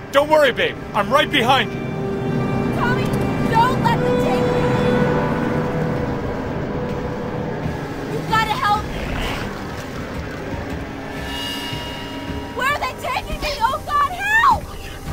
Don't worry, babe. I'm right behind you. Tommy, don't let them take me! You've gotta help me! Where are they taking me? Oh God, help!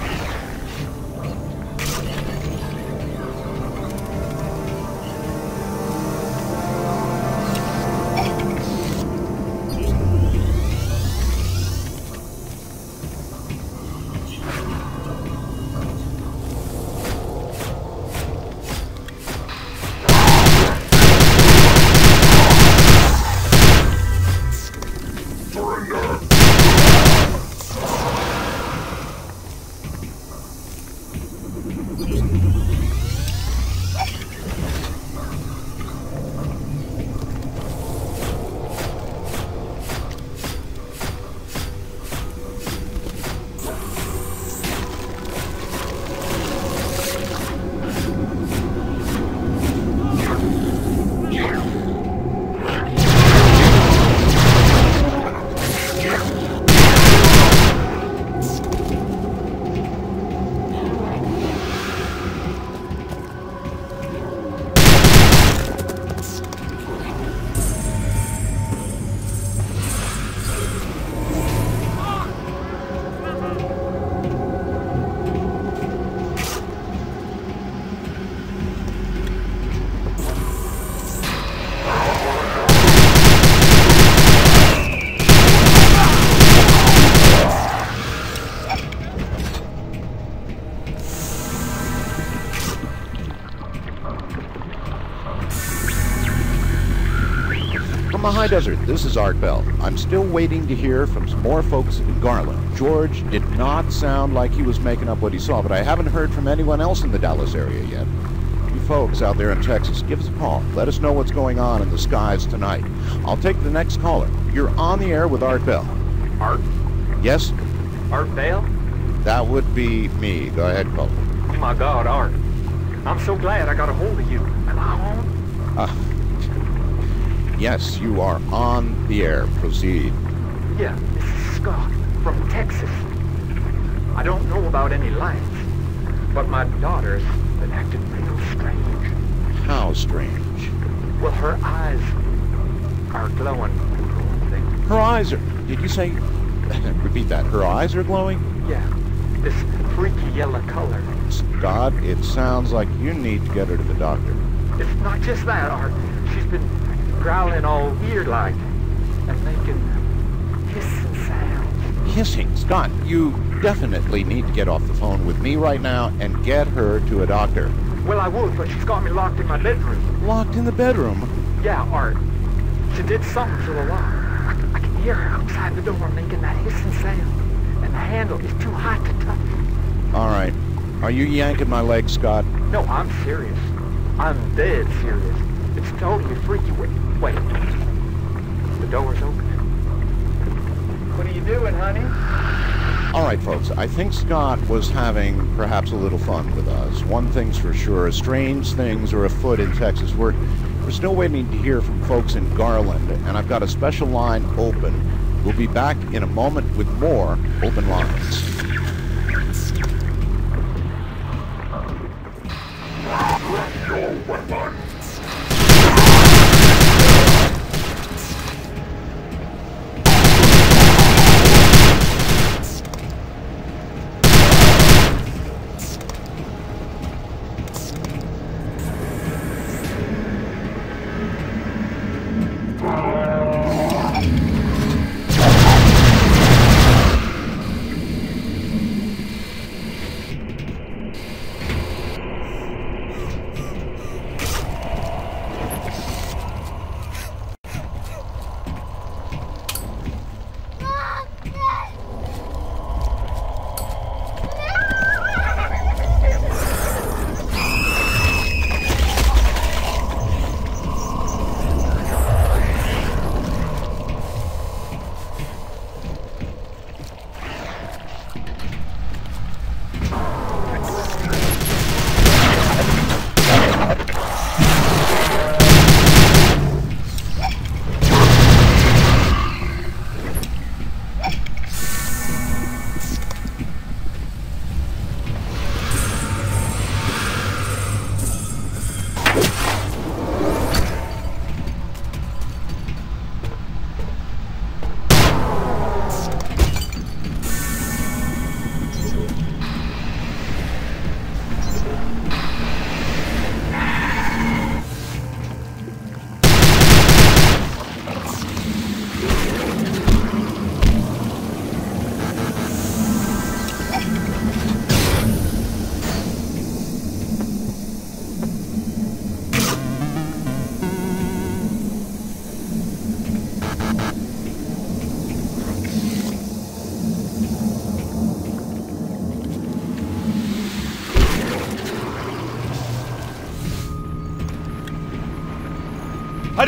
From the high desert, this is Art Bell. I'm still waiting to hear from some more folks in Garland. George did not sound like he was making up what he saw, but I haven't heard from anyone else in the Dallas area yet. You folks out there in Texas, give us a call. Let us know what's going on in the skies tonight. I'll take the next caller. You're on the air with Art Bell. Art? Yes? Art Bell? That would be me. Go ahead, caller. Oh my God, Art. I'm so glad I got a hold of you. Am I on? Yes, you are on the air. Proceed. Yeah, this is Scott from Texas. I don't know about any lights, but my daughter's been acting real strange. How strange? Well, her eyes are glowing. Her eyes are... Did you say... Repeat that. Her eyes are glowing? Yeah, this freaky yellow color. Scott, it sounds like you need to get her to the doctor. It's not just that, Art. She's been growling all weird-like and making hissing sounds. Hissing? Scott, you definitely need to get off the phone with me right now and get her to a doctor. Well, I would, but she's got me locked in my bedroom. Locked in the bedroom? Yeah, Art. She did something to the lock. I can hear her outside the door making that hissing sound, and the handle is too hot to touch. All right. Are you yanking my leg, Scott? No, I'm serious. I'm dead serious. It's totally freaky. Wait. The door's open. What are you doing, honey? All right, folks. I think Scott was having perhaps a little fun with us. One thing's for sure. Strange things are afoot in Texas. We're still waiting to hear from folks in Garland, and I've got a special line open. We'll be back in a moment with more open lines. Drop your weapon!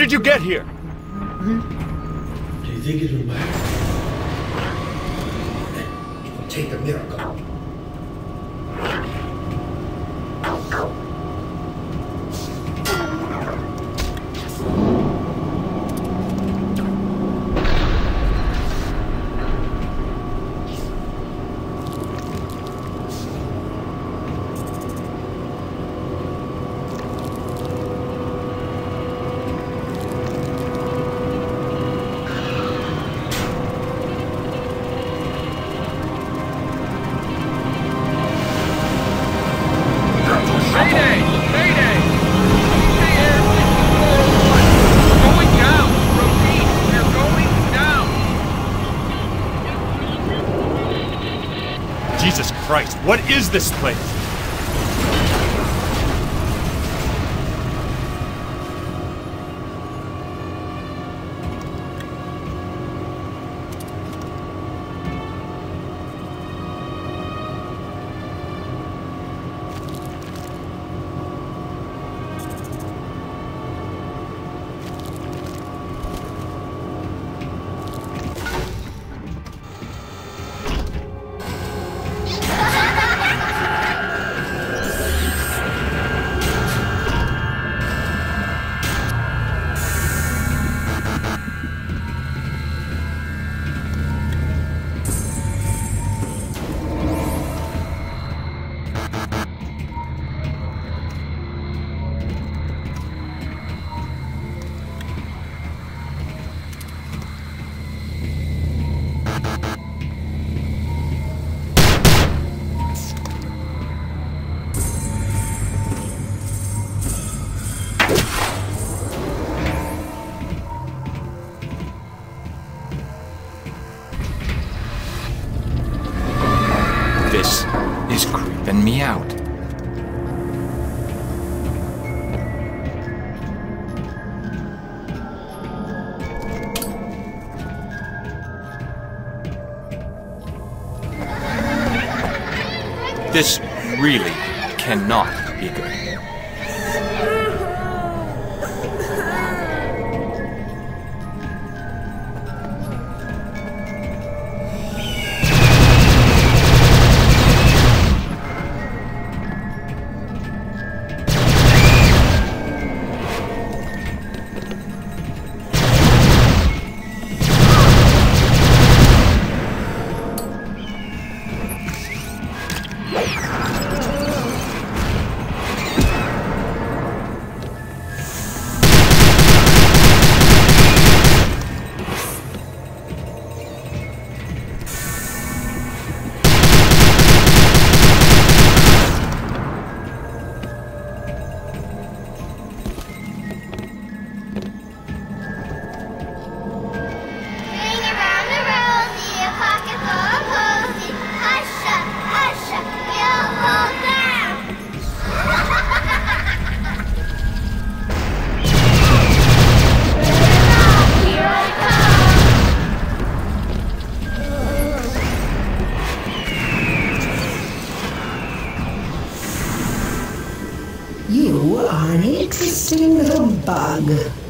did you get here? Do you think it'll work? It will take a miracle. Jesus Christ, what is this place? This is creeping me out. This really cannot be good. You are an interesting little bug.